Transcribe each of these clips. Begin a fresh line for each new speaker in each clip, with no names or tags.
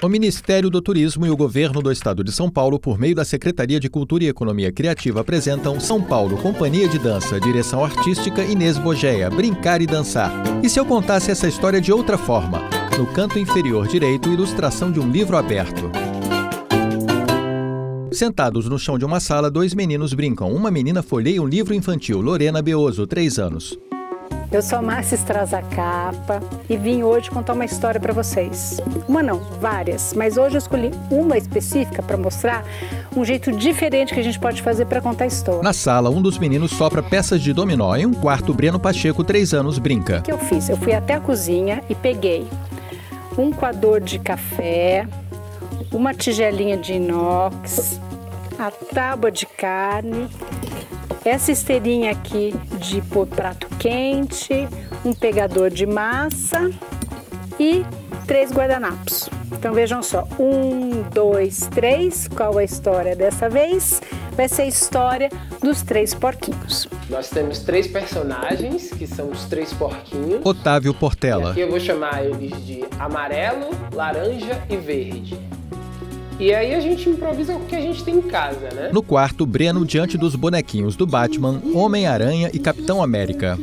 O Ministério do Turismo e o Governo do Estado de São Paulo, por meio da Secretaria de Cultura e Economia Criativa, apresentam São Paulo Companhia de Dança, direção artística Inês Bogeia, Brincar e Dançar. E se eu contasse essa história de outra forma? No canto inferior direito, ilustração de um livro aberto. Sentados no chão de uma sala, dois meninos brincam. Uma menina folheia um livro infantil, Lorena Beoso, 3 anos.
Eu sou a Márcia Strazacapa e vim hoje contar uma história para vocês. Uma não, várias, mas hoje eu escolhi uma específica para mostrar um jeito diferente que a gente pode fazer para contar a história.
Na sala, um dos meninos sopra peças de dominó. Em um quarto, Breno Pacheco, 3 anos, brinca.
O que eu fiz? Eu fui até a cozinha e peguei um coador de café, uma tigelinha de inox, a tábua de carne, essa esteirinha aqui de pôr prato quente, um pegador de massa e 3 guardanapos. Então vejam só, 1, 2, 3, qual a história dessa vez? Vai ser a história dos 3 porquinhos.
Nós temos 3 personagens, que são os 3 porquinhos.
Otávio Portela.
E aqui eu vou chamar eles de amarelo, laranja e verde. E aí a gente improvisa com o que a gente tem em casa, né?
No quarto, Breno diante dos bonequinhos do Batman, Homem-Aranha e Capitão América.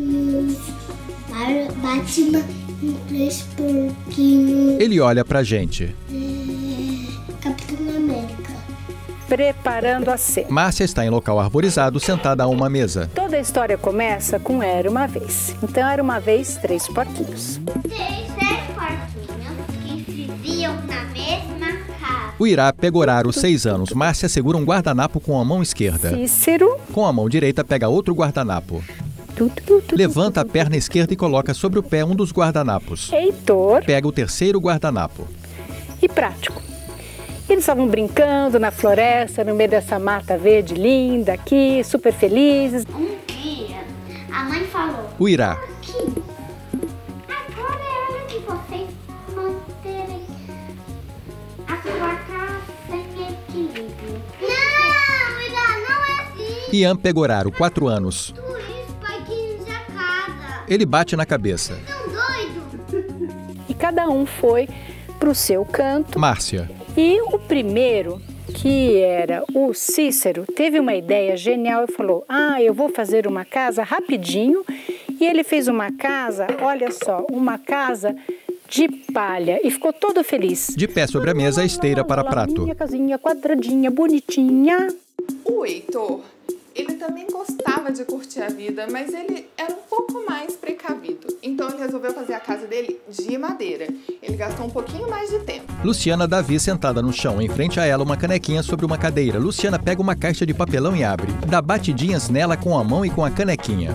Batman e 3 porquinhos.
Ele olha pra gente.
Capitão América.
Preparando a cena.
Márcia está em local arborizado, sentada a uma mesa.
Toda a história começa com Era Uma Vez. Então, era uma vez 3 porquinhos.
3 porquinhos que viviam na mesma casa.
O Irá Pegoraro, 6 anos. Márcia segura um guardanapo com a mão esquerda.
Cícero.
Com a mão direita, pega outro guardanapo. Levanta a perna esquerda e coloca sobre o pé um dos guardanapos.
Heitor.
Pega o terceiro guardanapo.
E Prático. Eles estavam brincando na floresta, no meio dessa mata verde linda aqui, super felizes.
Um dia, a mãe falou:
O Irá.
Agora é hora de vocês manterem a sua casa em equilíbrio. Não, Irá, não é assim.
Ian Pegoraro, 4 anos.
Tudo isso, porquinhos da casa.
Ele bate na cabeça.
Estão doidos?
E cada um foi pro seu canto.
Márcia.
E o primeiro, que era o Cícero, teve uma ideia genial e falou: eu vou fazer uma casa rapidinho. E ele fez uma casa, olha só, uma casa de palha e ficou todo feliz.
De pé sobre a mesa, a esteira para prato.
Minha casinha quadradinha, bonitinha.
O Heitor, ele também gostava de curtir a vida, mas ele era um pouco mais precavido. Então ele resolveu fazer a casa dele de madeira. Ele gastou um pouquinho mais de tempo.
Luciana Davi sentada no chão, em frente a ela uma canequinha sobre uma cadeira. Luciana pega uma caixa de papelão e abre. Dá batidinhas nela com a mão e com a canequinha.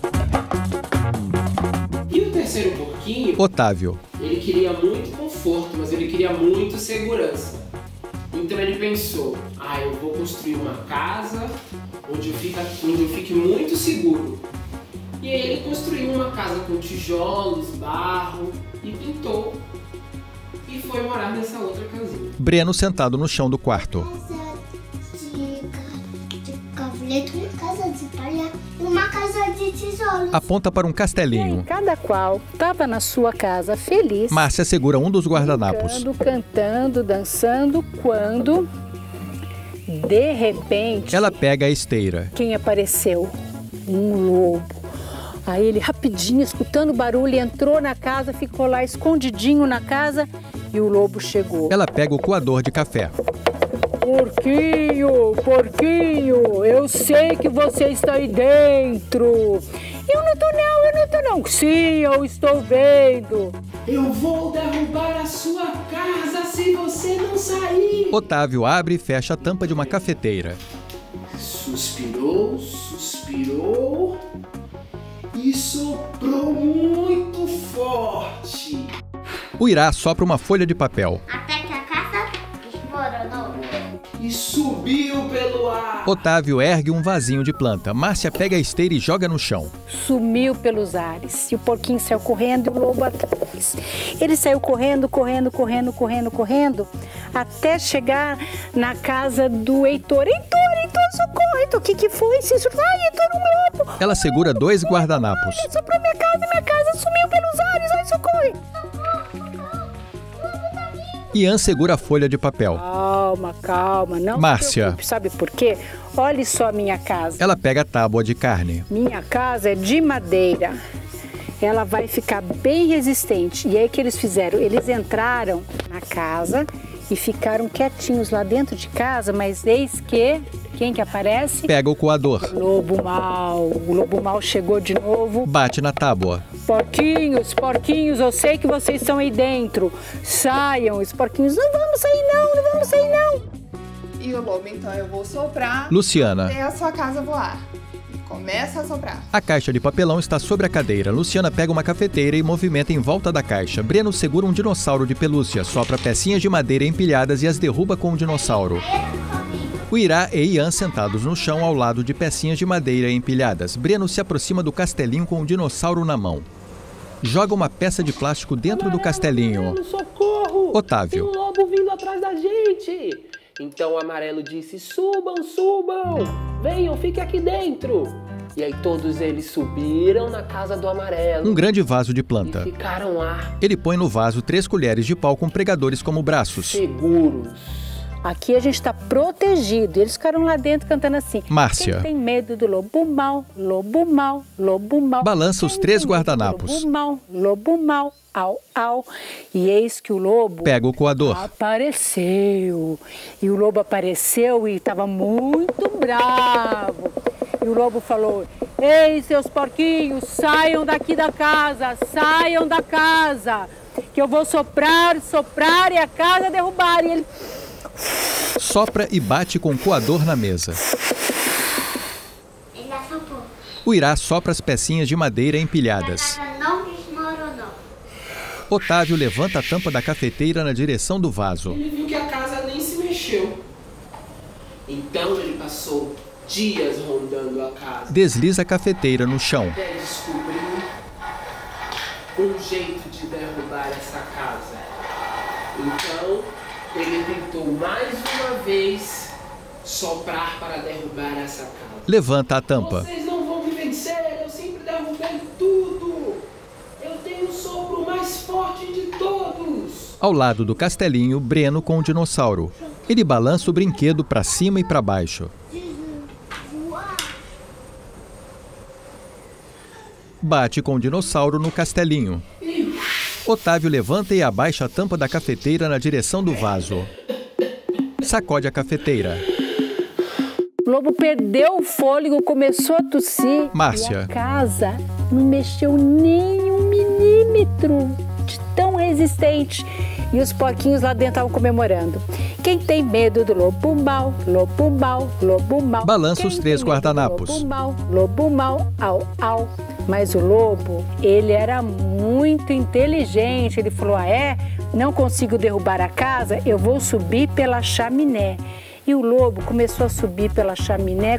E o terceiro porquinho?
Otávio.
Ele queria muito conforto, mas ele queria muito segurança. Então ele pensou: eu vou construir uma casa onde eu fique muito seguro. E aí ele construiu uma casa com tijolos, barro e pintou. E foi morar nessa outra casinha.
Breno sentado no chão do quarto.
De cavaleto, uma casa de palha e uma casa de tijolos.
Aponta para um
E aí,
castelinho.
cada qual estava na sua casa feliz.
Márcia segura um dos guardanapos.
Cantando, dançando, quando, de repente,
Ela pega a esteira.
quem apareceu? Um lobo. Aí ele, rapidinho, escutando o barulho, entrou na casa, ficou lá escondidinho na casa e o lobo chegou.
Ela pega o coador de café.
Porquinho, porquinho, eu sei que você está aí dentro. Eu não tô não. Sim, eu estou vendo.
Eu vou derrubar a sua casa se você não sair.
Otávio abre e fecha a tampa de uma cafeteira.
Suspirou, suspirou e soprou muito forte.
O Irá sopra uma folha de papel.
Até que a casa desmoronou.
E subiu pelo ar.
Otávio ergue um vasinho de planta. Márcia pega a esteira e joga no chão.
Sumiu pelos ares e o porquinho saiu correndo e o lobo atrás. Ele saiu correndo, até chegar na casa do Heitor. Heitor, socorro! Heitor, o que foi? Heitor, um lobo!
Ela segura 2 guardanapos.
Soprou minha casa sumiu pelos ares, ai, socorro!
Socorro, o lobo tá vindo.
Ian segura a folha de papel.
Calma, calma, não
Márcia.
se preocupe. Sabe por quê? Olhe só a minha casa.
Ela pega a tábua de carne.
Minha casa é de madeira. Ela vai ficar bem resistente. E aí o que eles fizeram? Eles entraram na casa e ficaram quietinhos lá dentro de casa, mas eis que... Quem que aparece?
Pega o coador.
Lobo mau. O lobo mau chegou de novo.
Bate na tábua.
Porquinhos, porquinhos, eu sei que vocês estão aí dentro. Saiam, os porquinhos. Não vamos sair não, não vamos sair não.
E o lobo, então, eu vou soprar
Luciana.
até a sua casa voar. E começa a soprar.
A caixa de papelão está sobre a cadeira. Luciana pega uma cafeteira e movimenta em volta da caixa. Breno segura um dinossauro de pelúcia, sopra pecinhas de madeira empilhadas e as derruba com o dinossauro. O Irá e Ian sentados no chão ao lado de pecinhas de madeira empilhadas. Breno se aproxima do castelinho com o dinossauro na mão. Joga uma peça de plástico dentro do castelinho.
Amarelo, socorro!
Otávio.
Tem um lobo vindo atrás da gente! Então o Amarelo disse, subam, subam! Venham, fiquem aqui dentro! E aí todos eles subiram na casa do Amarelo.
Um grande vaso de
E
planta.
ficaram lá,
Ele põe no vaso 3 colheres de pau com pregadores como braços.
seguros.
Aqui a gente está protegido. Eles ficaram lá dentro cantando assim.
Márcia.
Quem tem medo do lobo mau, lobo mau, lobo mau.
Balança os
Quem
3
tem medo do
guardanapos.
lobo mau, au, au. E eis que o lobo
Pega o coador.
apareceu. E o lobo apareceu e estava muito bravo. E o lobo falou, ei, seus porquinhos, saiam daqui da casa, saiam da casa. Que eu vou soprar, soprar e a casa derrubar. E ele...
Sopra e bate com o coador na mesa.
Ele assopou.
O Irá sopra as pecinhas de madeira
A
empilhadas.
casa não desmoronou.
Otávio levanta a tampa da cafeteira na direção do vaso.
Ele viu que a casa nem se mexeu. Então ele passou dias rondando a casa.
Desliza a cafeteira no chão.
Até descobrir um jeito de derrubar essa casa. Então ele tentou mais uma vez soprar para derrubar essa casa.
Levanta a tampa.
Vocês não vão me vencer, eu sempre derrubei tudo. Eu tenho o sopro mais forte de todos.
Ao lado do castelinho, Breno com o dinossauro. Ele balança o brinquedo para cima e para baixo. Bate com o dinossauro no castelinho. Otávio levanta e abaixa a tampa da cafeteira na direção do vaso. Sacode a cafeteira.
O lobo perdeu o fôlego, começou a tossir.
Márcia.
E a casa não mexeu nem 1 milímetro de tão resistente. E os porquinhos lá dentro estavam comemorando. Quem tem medo do lobo mau, lobo mau, lobo mau.
Balança
Quem
os 3
tem medo do
guardanapos.
lobo mau, au, au. Mas o lobo, ele era muito inteligente. Ele falou, não consigo derrubar a casa, eu vou subir pela chaminé. E o lobo começou a subir pela chaminé,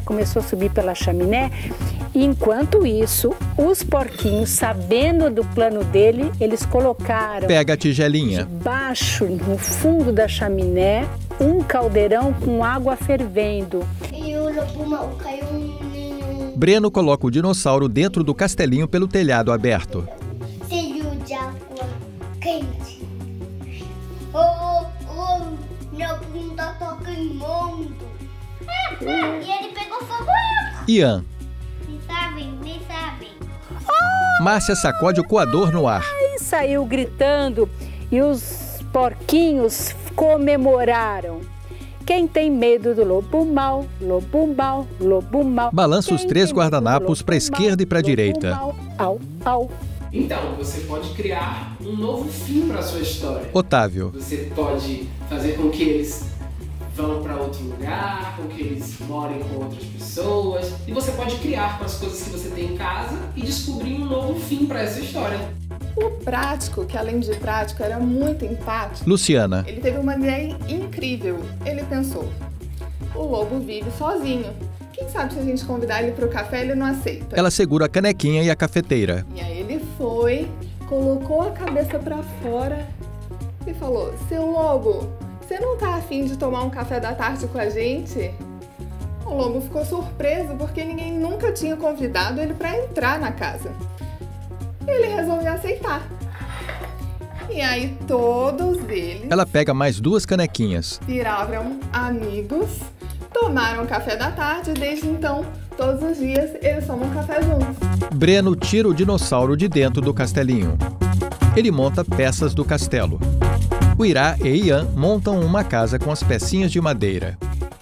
E enquanto isso, os porquinhos, sabendo do plano dele, eles colocaram
Pega a tigelinha.
debaixo, no fundo da chaminé, um caldeirão com água fervendo.
E o lobo mau caiu um
Breno coloca o dinossauro dentro do castelinho pelo telhado aberto.
cheio de água quente. Oh, meu bunda tá queimando. E ele pegou fogo.
Ian.
Nem sabem.
Márcia sacode o coador no ar.
E saiu gritando e os porquinhos comemoraram. Quem tem medo do lobo mau, lobo mau, lobo mau.
Balança os
Quem
3
tem medo do
guardanapos
lobo
para a esquerda e para a
mau,
direita.
lobo mau, au, au.
Então você pode criar um novo fim para sua história.
Otávio.
Você pode fazer com que eles vão para outro lugar, com que eles morem com outras pessoas. E você pode criar com as coisas que você tem em casa e descobrir um novo fim para essa história.
O prático, que além de prático era muito empático,
Luciana.
ele teve uma ideia incrível. Ele pensou, o lobo vive sozinho. Quem sabe se a gente convidar ele para o café, ele não aceita.
Ela segura a canequinha e a cafeteira.
E aí ele foi, colocou a cabeça para fora e falou, seu lobo, você não tá afim de tomar um café da tarde com a gente? O lobo ficou surpreso porque ninguém nunca tinha convidado ele para entrar na casa. Ele resolveu aceitar. E aí todos eles
Ela pega mais 2 canequinhas.
viraram amigos, tomaram café da tarde e desde então, todos os dias, eles tomam café juntos.
Breno tira o dinossauro de dentro do castelinho. Ele monta peças do castelo. O Irá e Ian montam uma casa com as pecinhas de madeira.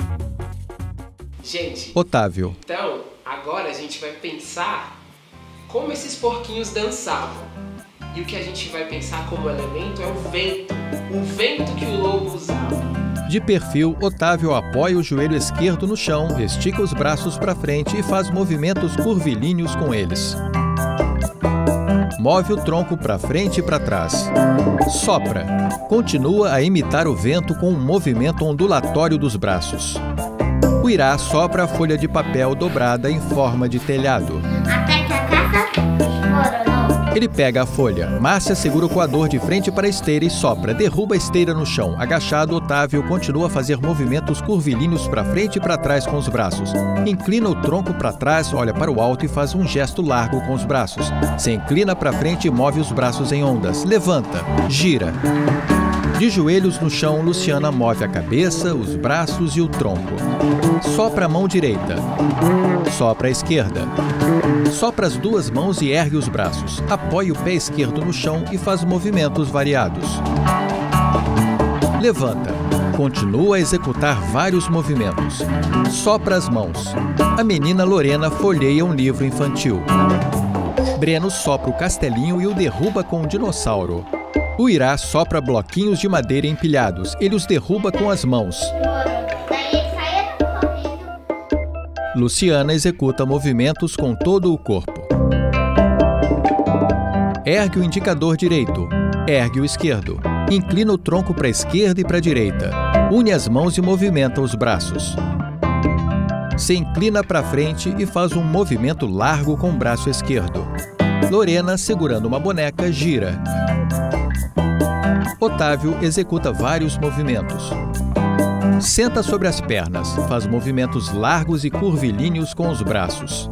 Gente,
Otávio.
então agora a gente vai pensar como esses porquinhos dançavam. E o que a gente vai pensar como elemento é o vento que o lobo usava.
De perfil, Otávio apoia o joelho esquerdo no chão, estica os braços para frente e faz movimentos curvilíneos com eles. Move o tronco para frente e para trás. Sopra. Continua a imitar o vento com um movimento ondulatório dos braços. O Irá sopra a folha de papel dobrada em forma de telhado.
Até que a casa desmoronou.
Ele pega a folha. Márcia segura o coador de frente para a esteira e sopra. Derruba a esteira no chão. Agachado, Otávio continua a fazer movimentos curvilíneos para frente e para trás com os braços. Inclina o tronco para trás, olha para o alto e faz um gesto largo com os braços. Se inclina para frente e move os braços em ondas. Levanta. Gira. De joelhos no chão, Luciana move a cabeça, os braços e o tronco. Sopra a mão direita. Sopra a esquerda. Sopra as 2 mãos e ergue os braços. Apoia o pé esquerdo no chão e faz movimentos variados. Levanta. Continua a executar vários movimentos. Sopra as mãos. A menina Lorena folheia um livro infantil. Breno sopra o castelinho e o derruba com um dinossauro. O Irá sopra bloquinhos de madeira empilhados. Ele os derruba com as mãos.
Daí eles saíram correndo.
Luciana executa movimentos com todo o corpo. Ergue o indicador direito. Ergue o esquerdo. Inclina o tronco para a esquerda e para a direita. Une as mãos e movimenta os braços. Se inclina para frente e faz um movimento largo com o braço esquerdo. Lorena, segurando uma boneca, gira. Otávio executa vários movimentos. Senta sobre as pernas, faz movimentos largos e curvilíneos com os braços.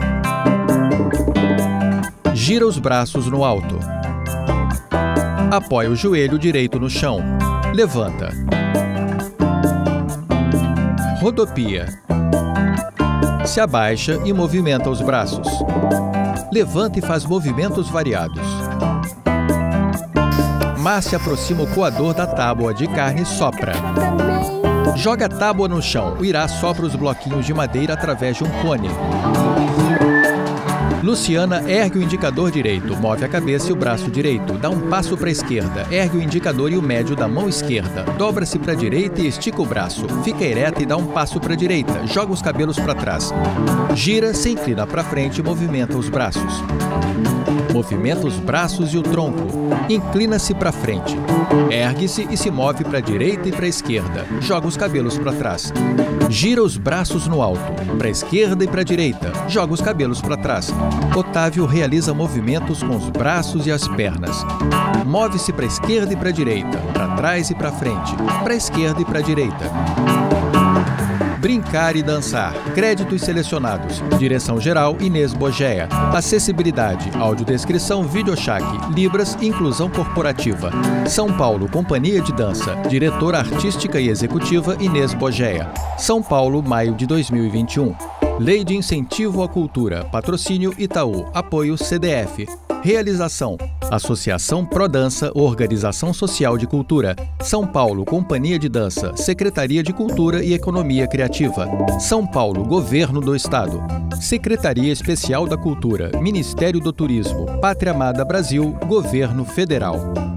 Gira os braços no alto. Apoia o joelho direito no chão. Levanta. Rodopia. Se abaixa e movimenta os braços. Levanta e faz movimentos variados. Márcia aproxima o coador da tábua de carne e sopra. Joga a tábua no chão. O Irá sopra os bloquinhos de madeira através de um cone. Luciana ergue o indicador direito, move a cabeça e o braço direito, dá um passo para a esquerda, ergue o indicador e o médio da mão esquerda, dobra-se para a direita e estica o braço, fica ereta e dá um passo para a direita, joga os cabelos para trás. Gira, se inclina para frente e movimenta os braços. Movimenta os braços e o tronco. Inclina-se para frente. Ergue-se e se move para a direita e para a esquerda. Joga os cabelos para trás. Gira os braços no alto, para a esquerda e para a direita. Joga os cabelos para trás. Otávio realiza movimentos com os braços e as pernas. Move-se para a esquerda e para a direita, para trás e para frente, para a esquerda e para a direita. Brincar e dançar. Créditos selecionados. Direção-geral, Inês Bogeia. Acessibilidade, audiodescrição, videochat, Libras, inclusão corporativa. São Paulo, Companhia de Dança. Diretora artística e executiva, Inês Bogeia. São Paulo, maio de 2021. Lei de Incentivo à Cultura. Patrocínio Itaú. Apoio CDF. Realização: Associação Prodança, Organização Social de Cultura. São Paulo, Companhia de Dança, Secretaria de Cultura e Economia Criativa. São Paulo, Governo do Estado. Secretaria Especial da Cultura, Ministério do Turismo, Pátria Amada Brasil, Governo Federal.